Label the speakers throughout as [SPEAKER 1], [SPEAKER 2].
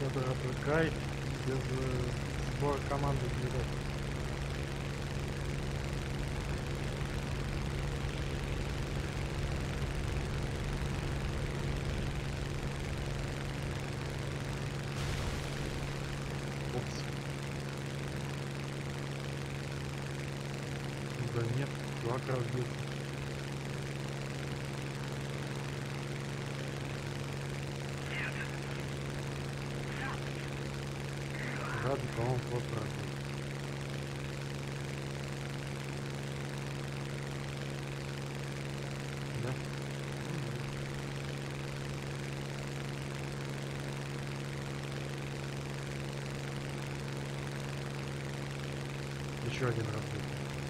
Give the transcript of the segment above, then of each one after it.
[SPEAKER 1] Гай без сбора команды не идет. Опс. Да нет, чувак разбился. Рады, по-моему, просто разбился. Да? Еще один разбил.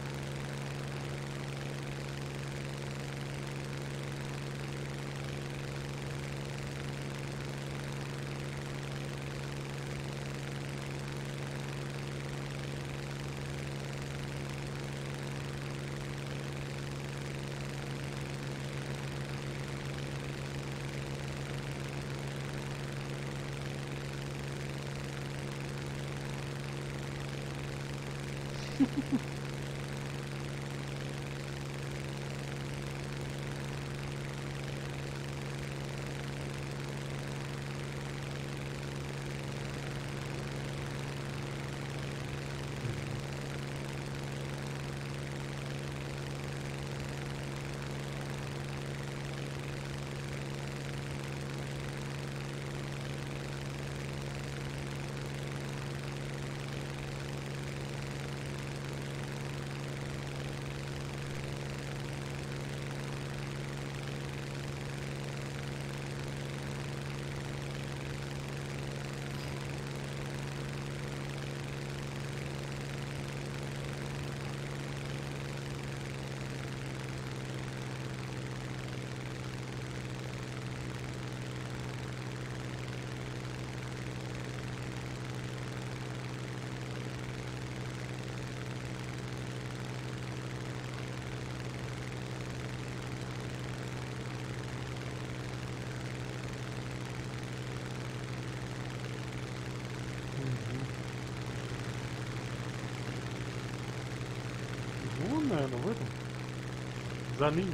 [SPEAKER 1] Ну, наверное, в этом. За линией.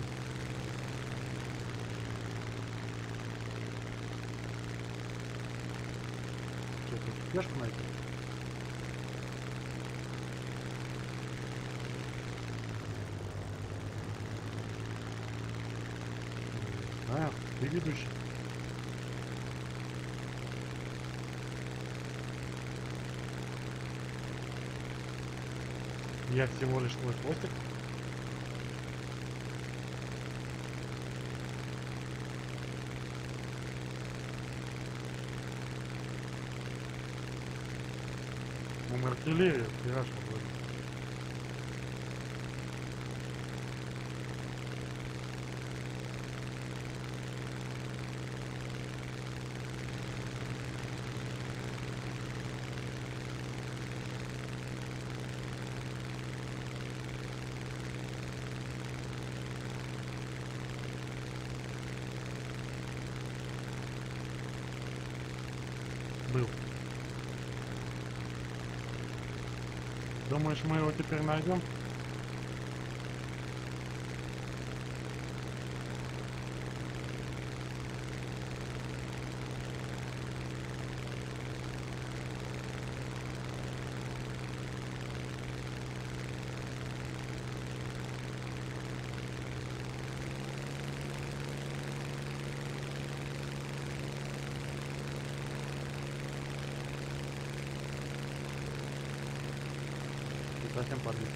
[SPEAKER 1] Что-то спешку найти. А, ты ведущий. Я всего лишь твой хвостик. Артиллерия, пираж вроде. Был. Думаешь, мы его теперь найдем? Совсем подбит.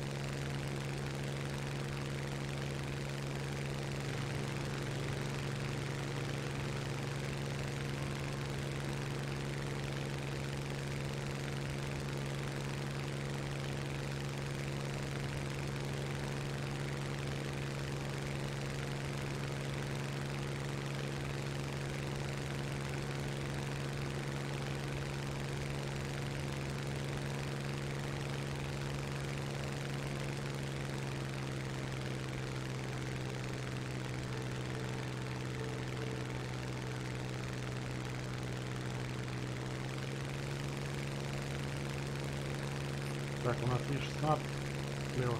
[SPEAKER 1] Так, у нас И-16 слева.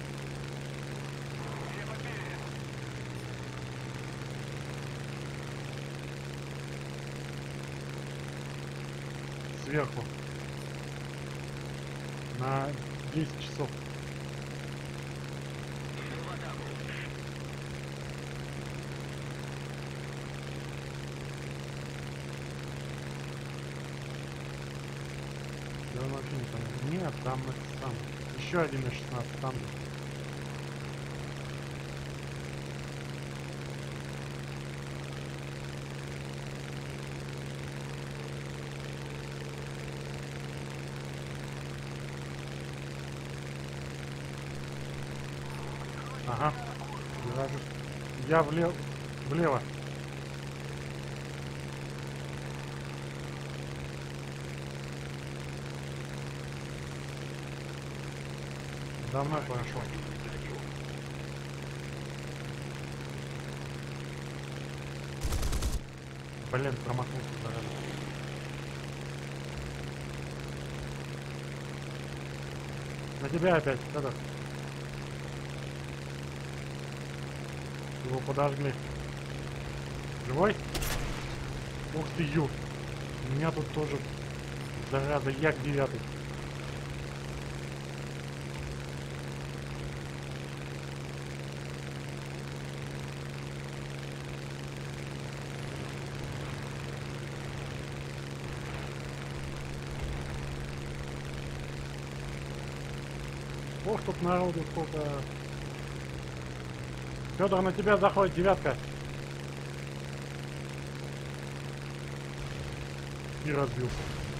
[SPEAKER 1] Сверху. На 10 часов. Да он вообще не понятно. Нет, там это сам. Еще один И-16 там. Ага. Я влево. Влево. За мной прошел. Блин, промахнулся зараза. На тебя опять, Федор. Его подожгли. Живой? Ух ты, ю. У меня тут тоже зараза Як-9. Ох, тут народу сколько. Федор, на тебя заходит 9-ка. И разбился.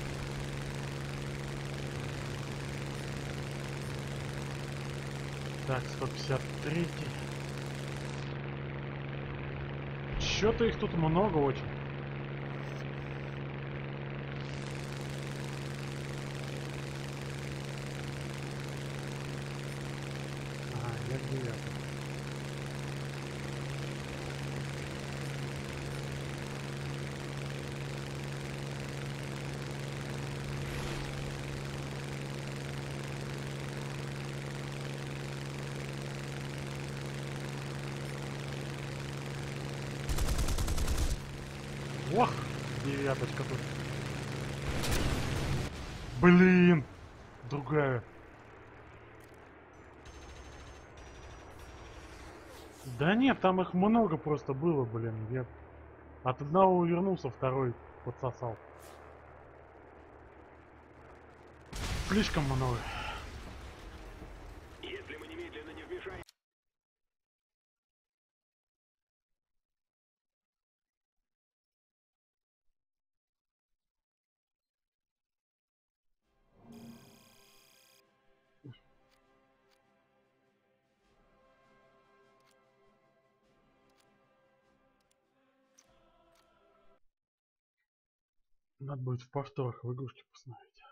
[SPEAKER 1] Так, 153. Чё-то их тут много очень. Ага, Як-9. Ох, 9-очка тут. Блин, другая. Да нет, там их много просто было, блин. Я от одного увернулся, второй подсосал. Слишком много.
[SPEAKER 2] Если мы немедленно не вмешаемся...
[SPEAKER 1] Надо будет в повторах в игрушке посмотреть.